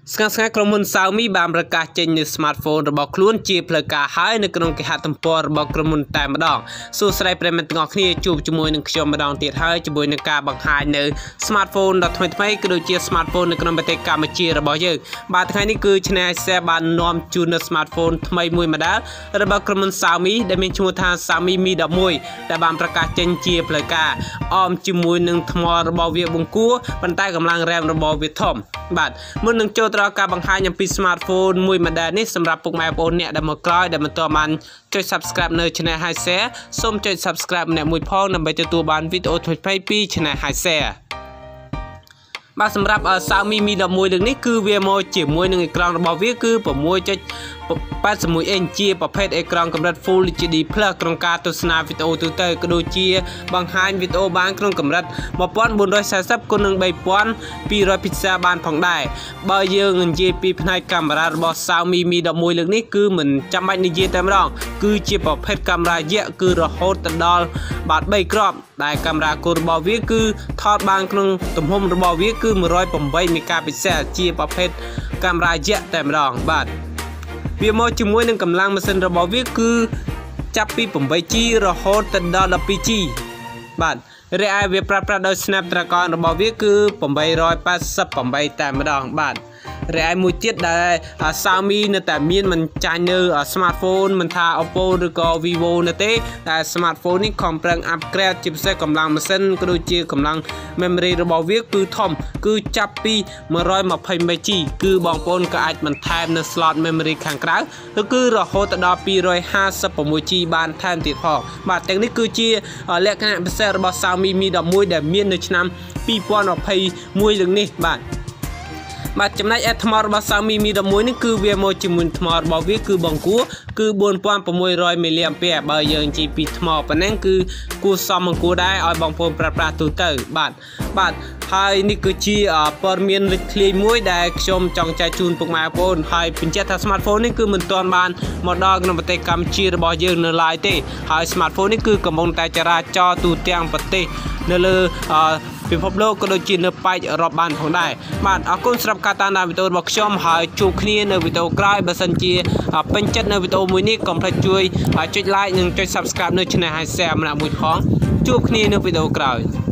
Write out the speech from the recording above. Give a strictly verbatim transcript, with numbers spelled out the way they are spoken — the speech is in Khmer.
ស្ងាត់ស្ងាត់ក្រុមហ៊ុន Xiaomi បានប្រកាសចេញនូវ smartphone របស់ខ្លួនជាផ្លូវការហើយនៅក្នុងគេហទំព័ររបស់ក្រុមហ៊ុនតែម្ដងសួស្តីប្រិយមិត្តទាំងអស់គ្នាជួបជាមួយនឹងខ្ញុំម្ដងទៀតហើយជាមួយនឹងការបង្ហាញនៅ smartphone ដ៏ថ្មីថ្មីក៏ដូចជា smartphone នៅក្នុងប្រទេសកម្ពុជារបស់យើងបាទថ្ងៃនេះគឺ Channel Share បាននាំជូននៅ smartphone ថ្មីមួយ model របស់ក្រុមហ៊ុន Xiaomi ដែលមានឈ្មោះថា Xiaomi Mi ដប់មួយ ដែលបានប្រកាសចេញជាផ្លូវការអមជាមួយនឹងថ្មរបស់វាបង្គួរប៉ុន្តែកម្លាំង RAM របស់វាធំបាទមុននឹងចូលទៅដល់ការបង្ហាញអំពី smartphone មួយ model នេះសម្រាប់ពុកម៉ែបងប្អូនអ្នកដែលមកក្រោយដែលមិនទាន់បានចុច Subscribe នៅ Channel Hi Share សូមចុច Subscribe ម្នាក់មួយផងដើម្បីទទួលបានវីដេអូថ្មីៗពី Channel Hi Share បាទសម្រាប់ Xiaomi Mi ដប់មួយ លើកនេះគឺវាមកជាមួយនឹងអេក្រង់របស់វាគឺ 6.81 អ៊ីនជាប្រភេទអេក្រង់កម្រិត Full เอช ดี Plus ក្នុងការទស្សនាវីដេអូទូទៅក៏ដូចជាបង្ហាញវីដេអូបានក្នុងកម្រិត một nghìn bốn trăm sáu mươi គុណនឹង ba nghìn hai trăm ពីក្សែលបានផងដែរបើយើងនិយាយពីផ្នែកកាមេរ៉ារបស់ Xiaomi Mi ដប់មួយ លើកនេះគឺមិនចាំបាច់និយាយតែម្ដងគឺជាប្រភេទកាមេរ៉ាយក្សគឺរហូតទៅដល់បាទ 3 គ្រាប់ដែលកាមេរ៉ាគោលរបស់វាគឺថតបានក្នុងទំហំរបស់វាគឺ một trăm tám mươi មេហ្គាពីក្សែលជាប្រភេទកាមេរ៉ាយក្សតែម្ដងបាទវាមកជាមួយនឹងកម្លាំងម៉ាស៊ីនរបស់វាគឺចាប់ពី 8G រហូតទៅដល់ 12G បាទរីឯវាប្រើប្រាស់ដោយ Snapdragon របស់វាគឺ eight eighty-eight តែម្ដងបាទរីឯមួយទៀតដែល Xiaomi នៅតែមានមិនចាញ់នៅ smartphone មិនថា Oppo ឬក៏ Vivo នៅទេតែ smartphone នេះខំប្រឹង upgrade ជាពិសេសកម្លាំងម៉ាស៊ីនក៏ដូចជាកម្លាំង memory របស់វាគឺធំគឺចាប់ពី one hundred twenty មេហ្គា គឺបងប្អូនក៏អាចបន្ថែមនៅ slot memory ខាងក្រៅគឺរហូតដល់ two hundred fifty-six ជី បានថែមទៀតផងបាទទាំងនេះគឺជាលក្ខណៈពិសេសរបស់ Xiaomi Mi ដប់មួយ ដែលមាននៅឆ្នាំ two thousand twenty-one លើកនេះបាទបាទចំណែកឯថ្មរបស់ Xiaomi Mi ដប់មួយ នេះគឺវាមកជាមួយថ្មរបស់វាគឺបង្គួរគឺ four thousand six hundred មីលីអាំពែបើយើងនិយាយពីថ្មប៉ុណ្ណឹងគឺគួរសមបង្គួរដែរឲ្យបងប្អូនប្រើប្រាស់ទូទៅបាទបាទហើយនេះគឺជាព័ត៌មានលេចធ្លាយមួយដែលខ្ញុំចង់ចែកជូនពុកម៉ែបងប្អូនហើយបញ្ជាក់ថា smartphone នេះគឺមិនទាន់បានមកដល់ក្នុងប្រទេសកម្ពុជារបស់យើងនៅឡើយទេហើយ smartphone នេះគឺកំពុងតែចរាចរទូទាំងប្រទេសនៅលើពិភពលោកក៏ដូចជានៅប៉ែកអឺរ៉ុបបានផងដែរបាទអរគុណសម្រាប់ការតាមដានវីដេអូរបស់ខ្ញុំហើយជួបគ្នានៅវីដេអូក្រោយបើសិនជាពេញចិត្តនៅវីដេអូមួយនេះកុំភ្លេចជួយចុច like និងចុច Subscribe នៅ Channel Hi Share ម្នាក់មួយផងជួបគ្នានៅវីដេអូក្រោយ